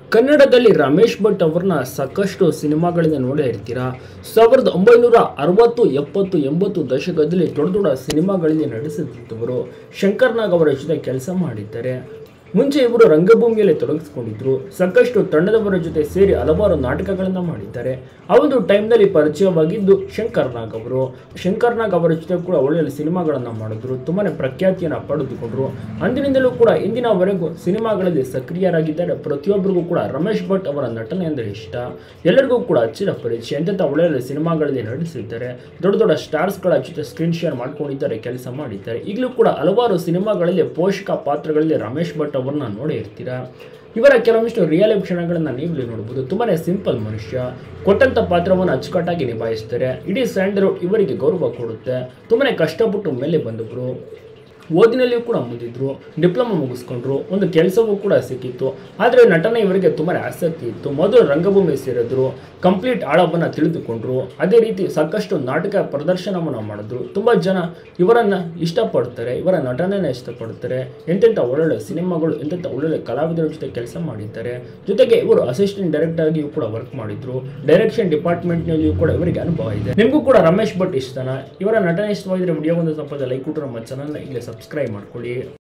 ಕನ್ನಡದಲ್ಲಿ ರಮೇಶ್ ಭಟ್ ಅವರನ್ನ ಸಾಕಷ್ಟು ಸಿನಿಮಾಗಳಿಂದ ನೋಡೇ ಇರ್ತೀರಾ. 1960, 70, 80 ದಶಕದಲ್ಲಿ ದೊಡ್ಡ ದೊಡ್ಡ ಸಿನಿಮಾಗಳಲ್ಲಿ ನಟಿಸುತ್ತಿದ್ದವರು ಶಂಕರ್ ನಾಗ್ ಅವರ ಜೊತೆ ಕೆಲಸ ಮಾಡಿದ್ದಾರೆ. ಮುಂಚೆ ಇವರು ರಂಗಭೂಮಿಯಲ್ಲಿ ತೊಡಗಿಸಿಕೊಂಡಿದ್ರು. ಸಾಕಷ್ಟು ತಂಡದವರ ಜೊತೆ ಸೇರಿ ಹಲವಾರು ನಾಟಕಗಳನ್ನು ಮಾಡಿದ್ದಾರೆ. ಆ ಒಂದು ಟೈಮ್ನಲ್ಲಿ ಪರಿಚಯವಾಗಿದ್ದು ಶಂಕರ್ ನಾಗ್ ಅವರು. ಶಂಕರ್ ನಾಗ್ ಅವರ ಜೊತೆ ಕೂಡ ಒಳ್ಳೆಯ ಸಿನಿಮಾಗಳನ್ನು ಮಾಡಿದ್ರು. ತುಂಬಾನೇ ಪ್ರಖ್ಯಾತಿಯನ್ನು ಪಡೆದುಕೊಂಡ್ರು. ಅಂದಿನಿಂದಲೂ ಕೂಡ ಇಂದಿನವರೆಗೂ ಸಿನಿಮಾಗಳಲ್ಲಿ ಸಕ್ರಿಯರಾಗಿದ್ದಾರೆ. ಪ್ರತಿಯೊಬ್ಬರಿಗೂ ಕೂಡ ರಮೇಶ್ ಭಟ್ ಅವರ ನಟನೆ ಅಂದರೆ ಇಷ್ಟ. ಎಲ್ಲರಿಗೂ ಕೂಡ ಹಚ್ಚಿದ ಪರಿಚಯ. ಎಂಥ ಒಳ್ಳೆಯ ಸಿನಿಮಾಗಳಲ್ಲಿ ನಟಿಸಿದ್ದಾರೆ. ದೊಡ್ಡ ದೊಡ್ಡ ಸ್ಟಾರ್ಸ್ಗಳ ಜೊತೆ ಸ್ಕ್ರೀನ್ ಶೇರ್ ಮಾಡ್ಕೊಂಡಿದ್ದಾರೆ, ಕೆಲಸ ಮಾಡಿದ್ದಾರೆ. ಈಗಲೂ ಕೂಡ ಹಲವಾರು ಸಿನಿಮಾಗಳಲ್ಲಿ ಪೋಷಕ ಪಾತ್ರಗಳಲ್ಲಿ ರಮೇಶ್ ಭಟ್ ಅವರನ್ನ ನೋಡೇ ಇರ್ತೀರಾ. ಇವರ ಕೆಲವೊಂದಿಷ್ಟು ರಿಯಲ್ ಕ್ಷಣಗಳನ್ನು ನೀವಲ್ಲಿ ನೋಡಬಹುದು. ತುಂಬಾನೇ ಸಿಂಪಲ್ ಮನುಷ್ಯ. ಕೊಟ್ಟಂತ ಪಾತ್ರವನ್ನು ಅಚ್ಚುಕಟ್ಟಾಗಿ ನಿಭಾಯಿಸ್ತಾರೆ. ಇಡೀ ಸ್ಯಾಂಡಲ್ವುಡ್ ಇವರಿಗೆ ಗೌರವ ಕೊಡುತ್ತೆ. ತುಂಬಾನೇ ಕಷ್ಟಪಟ್ಟು ಮೇಲೆ ಬಂದವರು. ಓದಿನಲ್ಲಿಯೂ ಕೂಡ ಮುಂದಿದ್ರು. ಡಿಪ್ಲೊಮಾ ಮುಗಿಸ್ಕೊಂಡ್ರು. ಒಂದು ಕೆಲಸವೂ ಕೂಡ ಸಿಕ್ಕಿತ್ತು. ಆದರೆ ನಟನೆ ಇವರಿಗೆ ತುಂಬಾ ಆಸಕ್ತಿ ಇತ್ತು. ಮೊದಲು ರಂಗಭೂಮಿ ಸೇರಿದ್ರು. ಕಂಪ್ಲೀಟ್ ಆಳವನ್ನು ತಿಳಿದುಕೊಂಡ್ರು. ಅದೇ ರೀತಿ ಸಾಕಷ್ಟು ನಾಟಕ ಪ್ರದರ್ಶನವನ್ನು ಮಾಡಿದ್ರು. ತುಂಬ ಜನ ಇವರನ್ನು ಇಷ್ಟಪಡ್ತಾರೆ. ಇವರ ನಟನೆಯನ್ನು ಇಷ್ಟಪಡ್ತಾರೆ. ಎಂತೆಂಥ ಒಳ್ಳೊಳ್ಳೆ ಸಿನಿಮಾಗಳು, ಎಂತೆಂಥ ಒಳ್ಳೊಳ್ಳೆ ಕಲಾವಿದರ ಜೊತೆ ಕೆಲಸ ಮಾಡಿದ್ದಾರೆ. ಜೊತೆಗೆ ಇವರು ಅಸಿಸ್ಟೆಂಟ್ ಡೈರೆಕ್ಟರ್ ಆಗಿಯೂ ಕೂಡ ವರ್ಕ್ ಮಾಡಿದ್ರು. ಡೈರೆಕ್ಷನ್ ಡಿಪಾರ್ಟ್ಮೆಂಟ್ನಲ್ಲಿಯೂ ಕೂಡ ಇವರಿಗೆ ಅನುಭವ ಇದೆ. ನಿಮಗೂ ಕೂಡ ರಮೇಶ್ ಭಟ್ ಇಷ್ಟನಾ? ಇವರ ನಟನೆ ಇಷ್ಟವಾಗಿದ್ರೆ ವಿಡಿಯೋ ಒಂದು ಸ್ವಲ್ಪ ಲೈಕ್ ಕೊಟ್ಟರೆ ನಮ್ಮ ಚಾನಲ್ನ ಈಗಲೇ ಸಬ್ಸ್ಕ್ರೈಬ್ ಮಾಡ್ಕೊಳ್ಳಿ.